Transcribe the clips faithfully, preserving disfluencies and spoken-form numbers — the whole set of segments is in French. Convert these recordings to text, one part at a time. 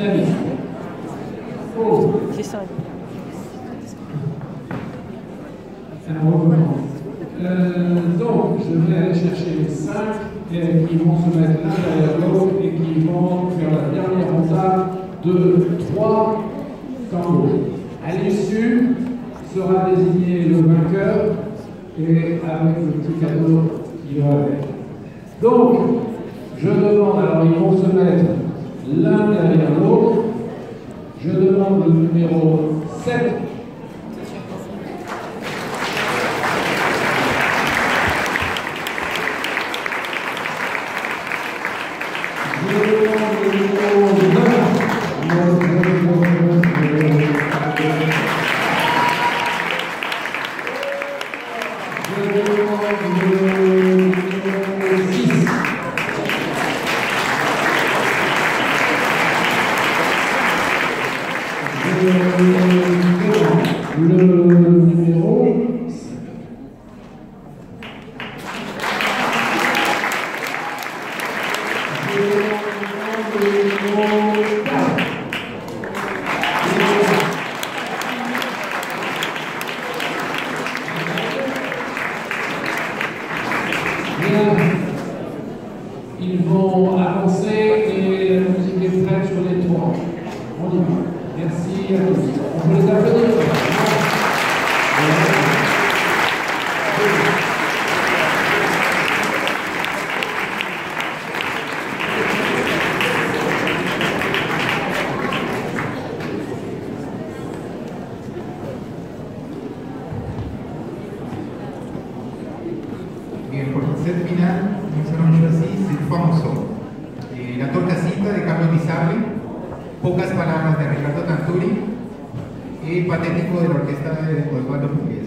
dynamique. Oh. C'est ça. Alors, on recommence. Euh, donc, je vais aller chercher les cinq et qui vont se mettre l'un derrière l'autre et qui vont faire la dernière entame de trois tangos. À l'issue sera désigné le vainqueur et avec le petit cadeau qui va avec. Donc, je demande, alors ils vont se mettre l'un derrière l'autre. Je demande le numéro sept. Ils vont avancer et la musique est prête sur les trois. On y va. Merci à tous. On peut les applaudir. Bien, por el set final, mencionamos así, c'est famoso. Eh, la torcasita de Carlos Di Sarli, pocas palabras de Ricardo Tanturi y patético de la orquesta de Osvaldo Pugliese.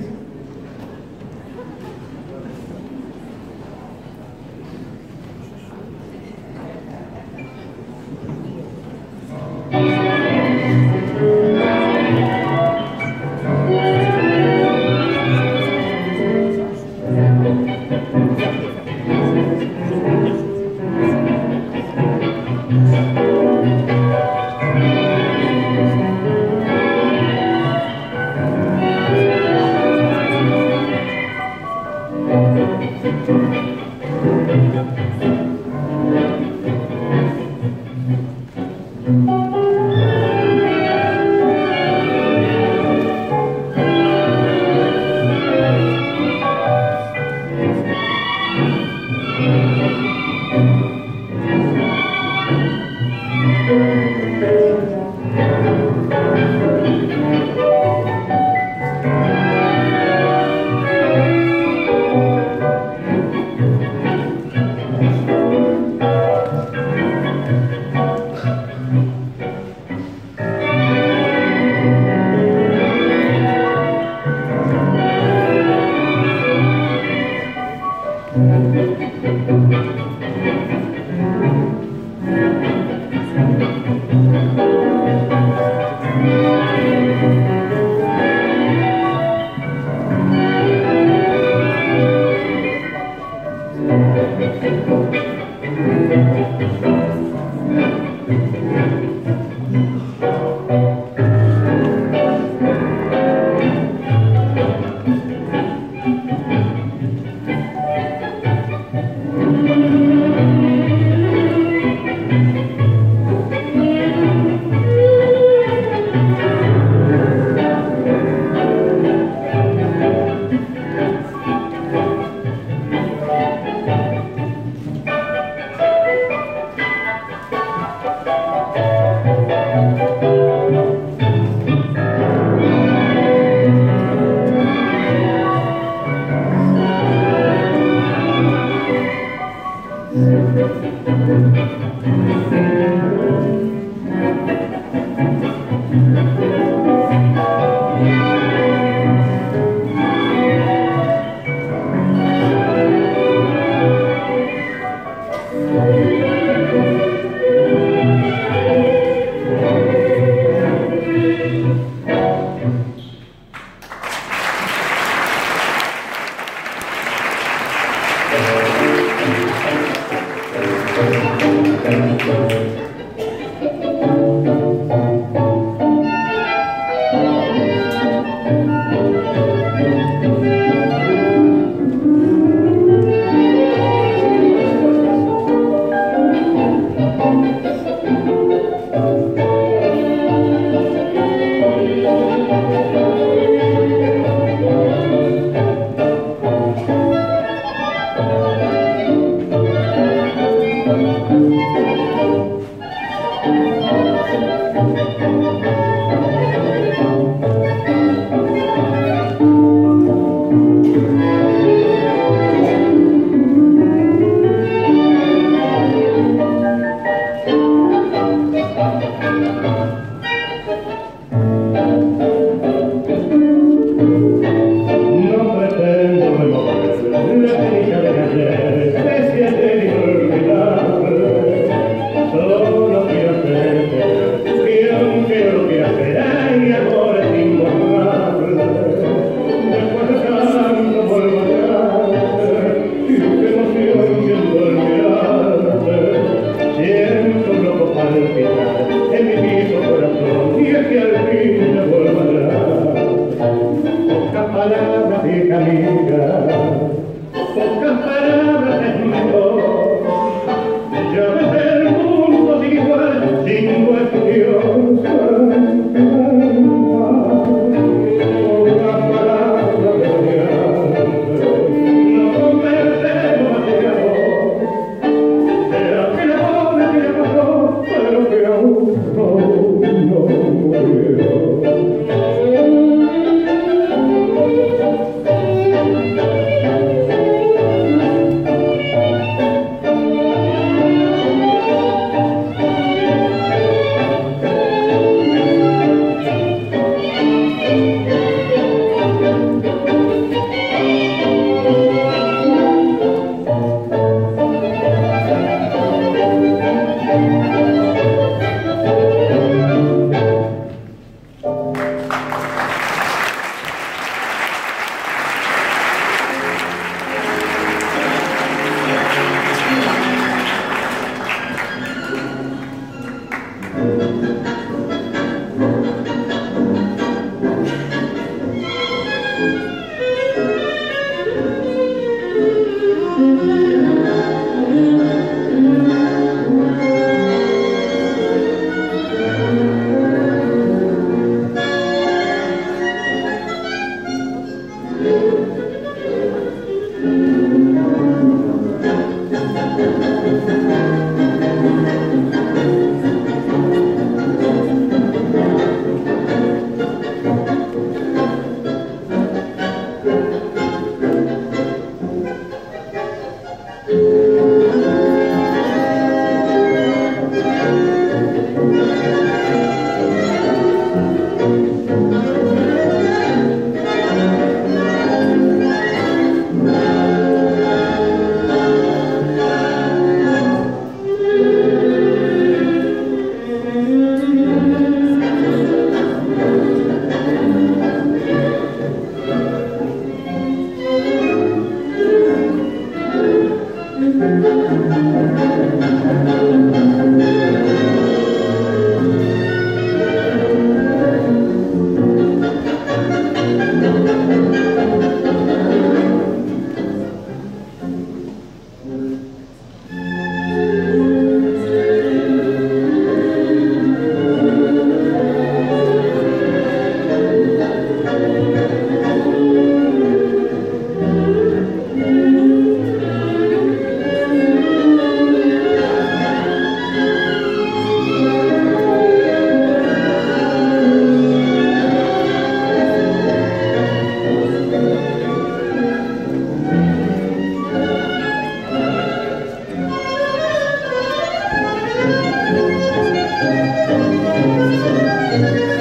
Thank you.